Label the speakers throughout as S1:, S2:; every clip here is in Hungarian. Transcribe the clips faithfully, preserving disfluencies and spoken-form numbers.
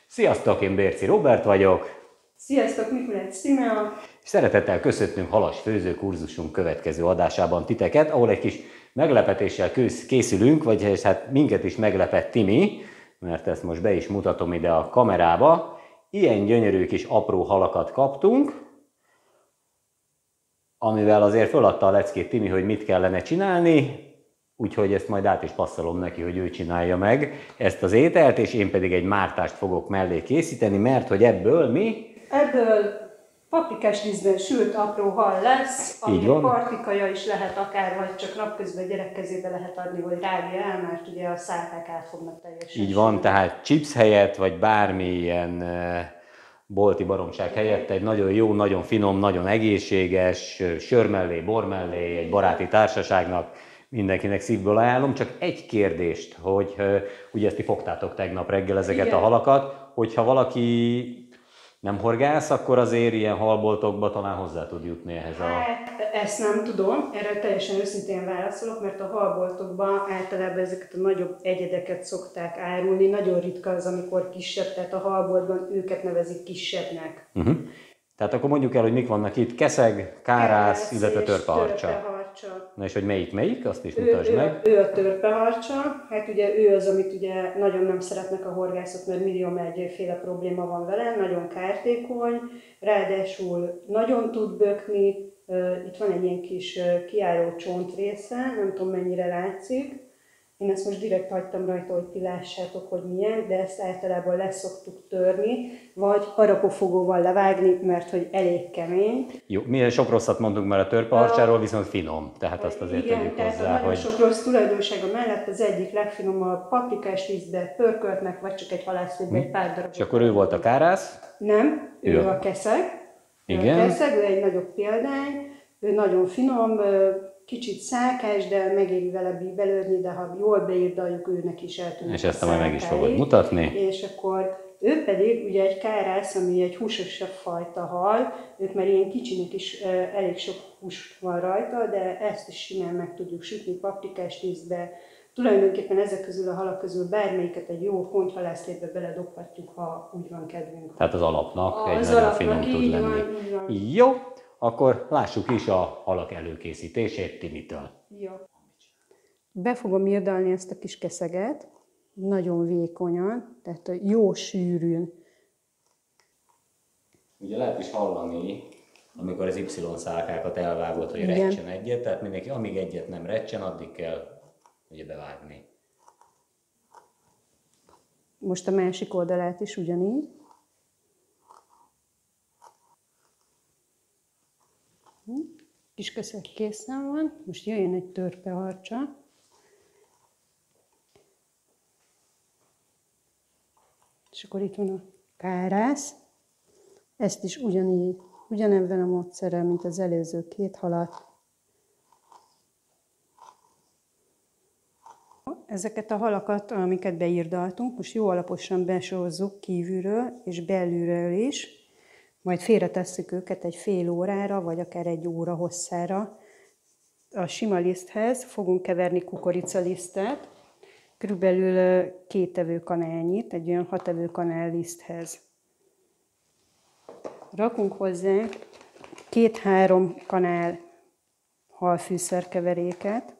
S1: Sziasztok, én Bérci Róbert vagyok.
S2: Sziasztok, Mikulec Tímea.
S1: És szeretettel köszöntünk halas főző kurzusunk következő adásában titeket, ahol egy kis meglepetéssel készülünk, vagy hát minket is meglepett Timi, mert ezt most be is mutatom ide a kamerába. Ilyen gyönyörű kis apró halakat kaptunk, amivel azért föladta a leckét Timi, hogy mit kellene csinálni, úgyhogy ezt majd át is passzolom neki, hogy ő csinálja meg ezt az ételt, és én pedig egy mártást fogok mellé készíteni, mert hogy ebből mi?
S2: Ebből paprikás lisztben sült apró hal lesz, ami partikaja is lehet akár, vagy csak napközben gyerek kezébe lehet adni, hogy rágja el, mert ugye a szálkák át fognak teljesen.
S1: Így van, tehát chips helyett, vagy bármilyen bolti baromság helyett egy nagyon jó, nagyon finom, nagyon egészséges, sör mellé, bor mellé, egy baráti társaságnak mindenkinek szívből ajánlom. Csak egy kérdést, hogy ugye ezt ti fogtátok tegnap reggel ezeket Igen. a halakat, hogyha valaki nem horgász, akkor azért ilyen halboltokba talán hozzá tud jutni ehhez a...
S2: Hát, ezt nem tudom, erre teljesen őszintén válaszolok, mert a halboltokban általában ezeket a nagyobb egyedeket szokták árulni. Nagyon ritka az, amikor kisebb, tehát a halboltban őket nevezik kisebbnek. Uh-huh.
S1: Tehát akkor mondjuk el, hogy mik vannak itt, keszeg, kárász, illetve törpeharcsa. Na és hogy melyik melyik, azt is mutasd
S2: ő,
S1: meg.
S2: Ő, ő a törpeharcsa, hát ugye ő az, amit ugye nagyon nem szeretnek a horgászok, mert millió egyféle probléma van vele, nagyon kártékony, ráadásul nagyon tud bökni, itt van egy ilyen kis kiáró csontrésze, nem tudom mennyire látszik. Én ezt most direkt hagytam rajta, hogy ti lássátok, hogy milyen, de ezt általában leszoktuk törni, vagy harapófogóval levágni, mert hogy elég kemény.
S1: Jó, mi sok rosszat mondunk már a törpeharcsáról, viszont finom, tehát azt azért
S2: igen,
S1: tegyük
S2: tehát
S1: hozzá,
S2: hogy... Igen, sok rossz tulajdonsága mellett az egyik legfinomabb paprikás lisztbe pörköltnek, vagy csak egy halászlétbe hm. egy pár darab.
S1: És akkor ő volt a kárász?
S2: Nem, ő, ő a keszeg.
S1: Igen.
S2: A keszeg, ő egy nagyobb példány, ő nagyon finom, kicsit szálkás, de megéri vele bíbelődni, de ha jól beírdaljuk, őnek is eltűnik.
S1: És ezt majd meg is fogod mutatni.
S2: És akkor ő pedig ugye egy kárász, ami egy húsosabb fajta hal, ők már ilyen kicsinek is elég sok hús van rajta, de ezt is simán meg tudjuk sütni paprikás lisztbe. Tulajdonképpen ezek közül a halak közül bármelyiket egy jó hontalászlétbe beledobhatjuk, ha úgy van kedvünk.
S1: Tehát az alapnak
S2: az
S1: egy nagyon
S2: alapnak
S1: finom tud lenni.
S2: Van, így van.
S1: Jó, akkor lássuk is a halak előkészítését Timitől.
S2: Jó. Be fogom irdalni ezt a kis keszeget, nagyon vékonyan, tehát jó sűrűn.
S1: Ugye lehet is hallani, amikor az Y-szálkákat elvágott, hogy Igen. recsen egyet, tehát mindenki, amíg egyet nem recsen, addig kell ugye bevágni.
S2: Most a másik oldalát is ugyanígy. Kis keszeg készen van, most jöjjön egy törpeharcsa. És akkor itt van a kárász. Ezt is ugyanígy, ugyanebben a módszerrel, mint az előző két halat. Ezeket a halakat, amiket beírdaltunk, most jó alaposan besózzuk kívülről és belülről is. Majd félretesszük őket egy fél órára, vagy akár egy óra hosszára. A sima liszthez fogunk keverni kukoricalisztet, körülbelül két evőkanálnyit, egy olyan hat evőkanál liszthez. Rakunk hozzá két-három kanál halfűszerkeveréket,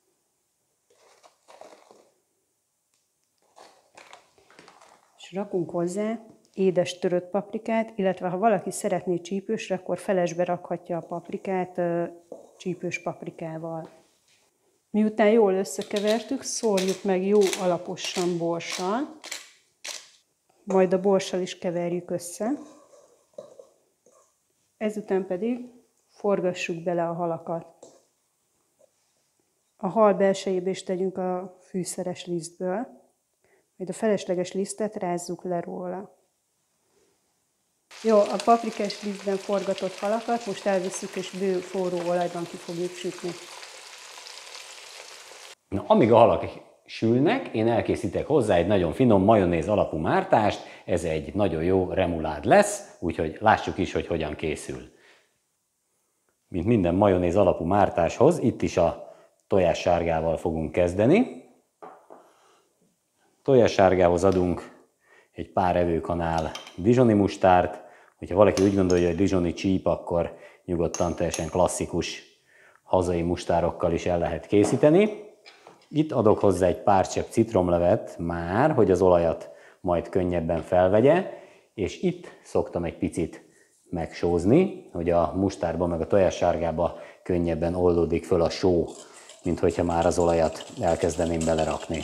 S2: és rakunk hozzá édes törött paprikát, illetve ha valaki szeretné csípősre, akkor felesbe rakhatja a paprikát csípős paprikával. Miután jól összekevertük, szórjuk meg jó alaposan borssal, majd a borssal is keverjük össze. Ezután pedig forgassuk bele a halakat. A hal belsejébe is tegyünk a fűszeres lisztből, majd a felesleges lisztet rázzuk le róla. Jó, a paprikás lisztben forgatott halakat most elvisszük, és bő forró olajban ki fogjuk sütni.
S1: Na, amíg a halak sülnek, én elkészítek hozzá egy nagyon finom majonéz alapú mártást, ez egy nagyon jó remulád lesz, úgyhogy lássuk is, hogy hogyan készül. Mint minden majonéz alapú mártáshoz, itt is a tojássárgával fogunk kezdeni. Tojássárgához adunk egy pár evőkanál dijoni mustárt. Hogyha valaki úgy gondolja, hogy dijoni csíp, akkor nyugodtan teljesen klasszikus hazai mustárokkal is el lehet készíteni. Itt adok hozzá egy pár csepp citromlevet már, hogy az olajat majd könnyebben felvegye, és itt szoktam egy picit megsózni, hogy a mustárba meg a tojássárgába könnyebben oldódik föl a só, mint hogyha már az olajat elkezdeném belerakni.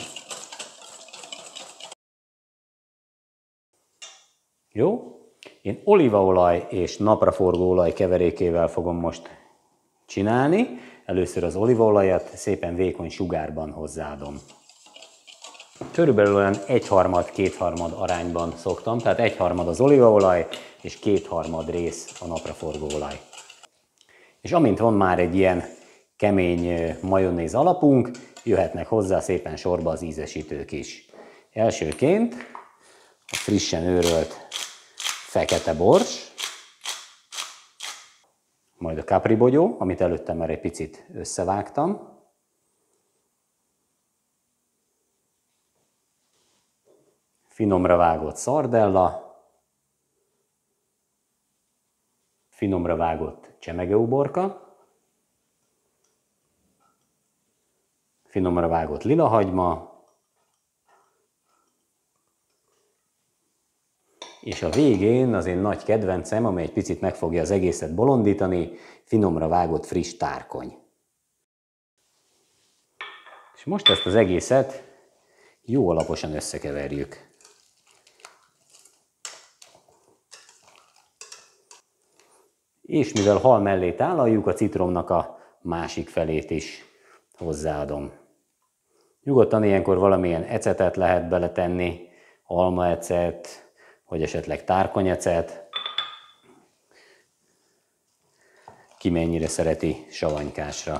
S1: Jó? Én olívaolaj és napraforgó olaj keverékével fogom most csinálni. Először az olívaolajat szépen vékony sugárban hozzáadom. Körülbelül olyan egyharmad-kétharmad arányban szoktam, tehát egyharmad az olívaolaj és kétharmad rész a napraforgó olaj. És amint van már egy ilyen kemény majonéz alapunk, jöhetnek hozzá szépen sorba az ízesítők is. Elsőként a frissen őrölt fekete bors, majd a capribogyó, amit előtte már egy picit összevágtam. Finomra vágott szardella, finomra vágott csemegeuborka, finomra vágott lilahagyma, és a végén az én nagy kedvencem, amely egy picit meg fogja az egészet bolondítani, finomra vágott friss tárkony. És most ezt az egészet jó alaposan összekeverjük. És mivel hal mellé tálaljuk, a citromnak a másik felét is hozzáadom. Nyugodtan ilyenkor valamilyen ecetet lehet beletenni, almaecet, vagy esetleg tárkonyecet. Ki mennyire szereti savanykásra.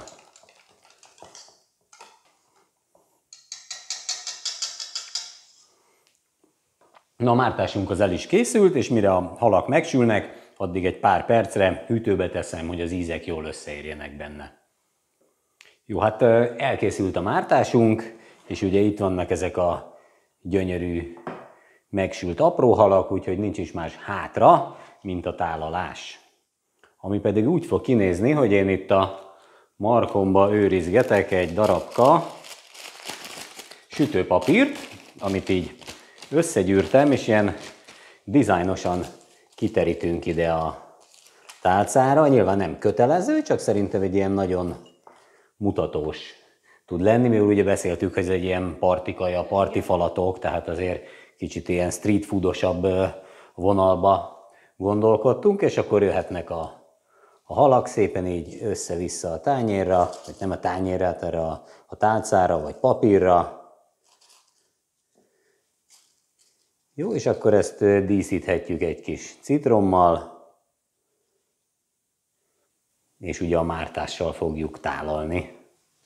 S1: Na, a mártásunk az el is készült, és mire a halak megsülnek, addig egy pár percre hűtőbe teszem, hogy az ízek jól összeérjenek benne. Jó, hát elkészült a mártásunk, és ugye itt vannak ezek a gyönyörű megsült apró halak, úgyhogy nincs is más hátra, mint a tálalás. Ami pedig úgy fog kinézni, hogy én itt a markomba őrizgetek egy darabka sütőpapírt, amit így összegyűrtem, és ilyen dizájnosan kiterítünk ide a tálcára. Nyilván nem kötelező, csak szerintem egy ilyen nagyon mutatós tud lenni. Mi ugye beszéltük, hogy ez egy ilyen partikaja, partifalatok, tehát azért kicsit ilyen street foodosabb vonalba gondolkodtunk, és akkor jöhetnek a, a halak szépen így össze-vissza a tányérra, vagy nem a tányérra, hát erre a, a tálcára, vagy papírra. Jó, és akkor ezt díszíthetjük egy kis citrommal, és ugye a mártással fogjuk tálalni.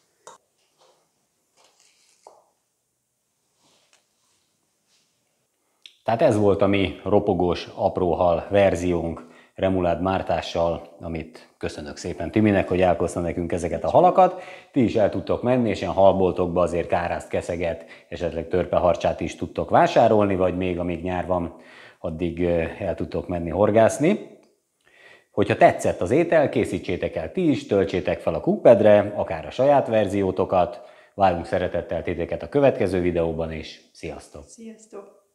S1: Tehát ez volt a mi ropogós apróhal verziónk remulád mártással, amit köszönök szépen Timinek, hogy elhozta nekünk ezeket a halakat. Ti is el tudtok menni, és ilyen halboltokba azért kárászt, keszeget, esetleg törpeharcsát is tudtok vásárolni, vagy még amíg nyár van, addig el tudtok menni horgászni. Hogyha tetszett az étel, készítsétek el ti is, töltsétek fel a Cookpadre, akár a saját verziótokat. Várunk szeretettel titeket a következő videóban, és sziasztok!
S2: Sziasztok!